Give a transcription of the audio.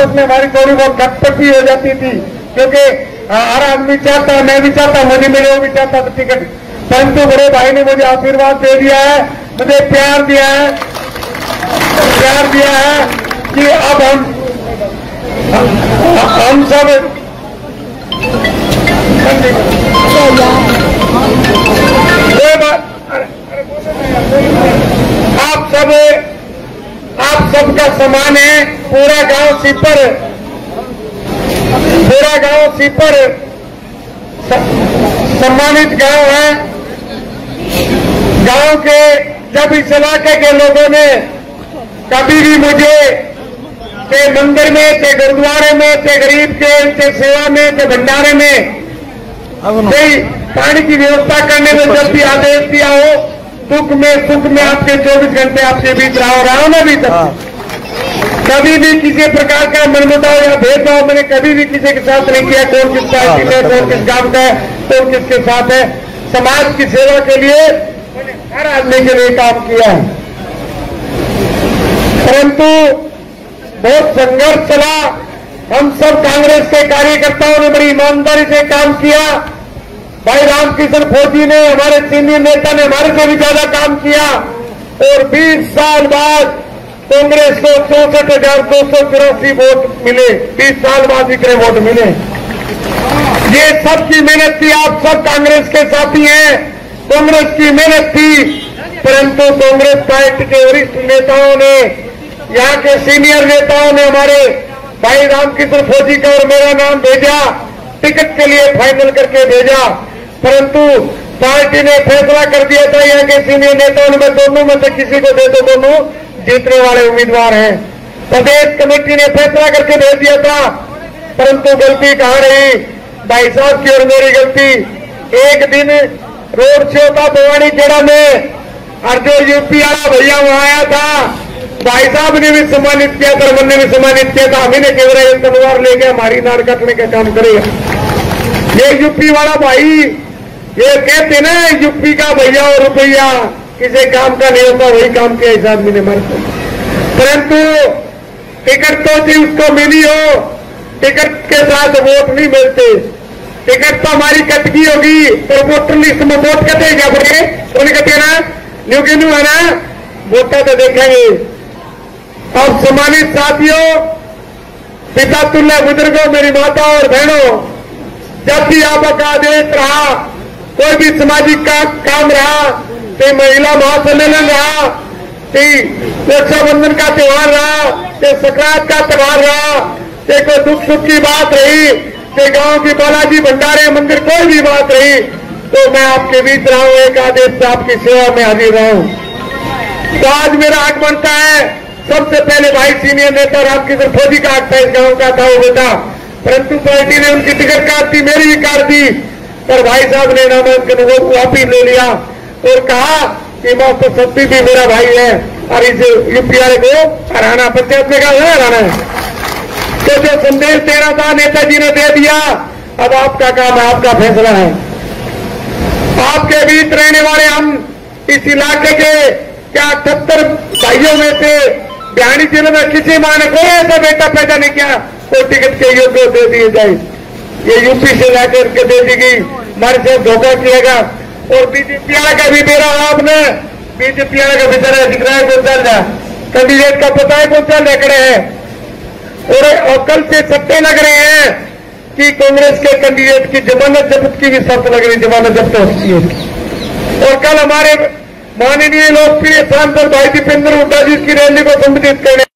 आपस में हमारी थोड़ी बहुत खटपट भी हो जाती थी, क्योंकि हर आदमी चाहता है, मैं भी चाहता, मुझे मिले, वो भी चाहता था टिकट। परंतु बड़े भाई ने मुझे आशीर्वाद दे दिया है, मुझे प्यार दिया है कि अब हम सब आप सबका समान है। पूरा गांव सीपर सम्मानित गांव है। गांव के जब इस इलाके के लोगों ने कभी भी मुझे के मंदिर में, के गुरुद्वारे में, के गरीब के सेवा में, के भंडारे में पानी की व्यवस्था करने में जब भी आदेश दिया हो, दुख में सुख में आपके 24 घंटे आपके बीच रहा हूं मैं भी तब। कभी भी किसी प्रकार का मनमुटाव या भेदभाव मैंने कभी भी किसी के साथ नहीं किया। कौन किस पार्टी में, कौन किस गांव का है, कौन किसके साथ है। समाज की सेवा के लिए मैंने हर आदमी के लिए काम किया है। परंतु बहुत संघर्ष चला। हम सब कांग्रेस के कार्यकर्ताओं ने बड़ी ईमानदारी से काम किया। भाई रामकिशन फौजी ने, हमारे सीनियर नेता ने हमारे से भी ज्यादा काम किया और 20 साल बाद कांग्रेस को 64,284 वोट मिले। 20 साल बाद इतने वोट मिले। ये सबकी मेहनत थी। आप सब कांग्रेस के साथी हैं। कांग्रेस की मेहनत थी, परंतु कांग्रेस पार्टी के वरिष्ठ नेताओं ने, यहाँ के सीनियर नेताओं ने हमारे भाई रामकिशन फौजी का और मेरा नाम भेजा, टिकट के लिए फाइनल करके भेजा। परंतु पार्टी ने फैसला कर दिया था, यहाँ के सीनियर नेताओं ने, मैं दोनों में से किसी को दे दो, दोनों जीतने वाले उम्मीदवार हैं। प्रदेश कमेटी ने फैसला करके भेज दिया था, परंतु गलती कहाँ रही? भाई साहब की और मेरी गलती। एक दिन रोड शो था भवानी खेड़ा में और जो यूपी वाला भैया वहां आया था, भाई साहब ने भी सम्मानित किया, धर्मन ने भी सम्मानित किया था। हमें केवल तलवार लेके हमारी नार कटने का काम करेगा। ये यूपी वाला भाई, ये कहते ना यूपी का भैया और रुपया किसी काम का नहीं होता, वही काम के हिसाब में मरते। परंतु टिकट तो थी, उसको मिली हो, टिकट के साथ वोट नहीं मिलते। टिकट तो हमारी कटकी होगी, तो वोटर लिस्ट में वोट कटेगा पड़े, उन्हें कटे ना, लेकिन है ना, वोटा तो देखेंगे। अब सम्मानित साथियों, पिता तुल्य बुजुर्गों, मेरी माता और बहनों, जब भी आपका आदेश रहा, कोई भी सामाजिक काम रहा, चाहे महिला महासम्मेलन रहा, चाहे रक्षाबंधन का त्योहार रहा, चाहे संक्रांत का त्योहार रहा, चाहे कोई दुख सुख की बात रही, चाहे गांव की बालाजी भंडारे मंदिर कोई भी बात रही, तो मैं आपके बीच रहा हूं। एक आदेश से आपकी सेवा में हाजिर रहा हूं। तो आज मेरा हक बनता है, सबसे पहले भाई सीनियर नेता रामकिशन फौजी का हक था, इस गांव का था वो बेटा, परंतु पार्टी ने उनकी टिकट काट दी, मेरी भी काट दी। पर भाई साहब ने नामांकन वो वापिस ले लिया और कहा कि मौत सत्ती भी मेरा भाई है और इस यूपी वाले को हराना, पंचायत में कहा हराना है। तो जो संदेश देना था नेताजी ने दे दिया। अब आपका काम है, आपका फैसला है। आपके बीच रहने वाले हम इस इलाके के क्या 78 भाइयों में से बिहानी जिले में किसी मां ने कोई ऐसा बेटा पैदा नहीं किया कोई टिकट के योग्य दे दिए जाए। ये यूपी से लाकर के दे दी गई, हमारे से धोखा किएगा। और बीजेपी का भी मेरा आपने बीजेपी का बेचारा दिख रहा है कौन चल रहा, कैंडिडेट का पता है कौन चल रहे हैं। और कल से सट्टे लग रहे हैं कि कांग्रेस के कैंडिडेट की जमानत जब्त की भी शर्त लग रही, जमानत जब्त हो सकती है। और कल हमारे माननीय लोकप्रिय सांसद भाई दीपेंद्र हुड्डा जी की रैली को संबोधित करने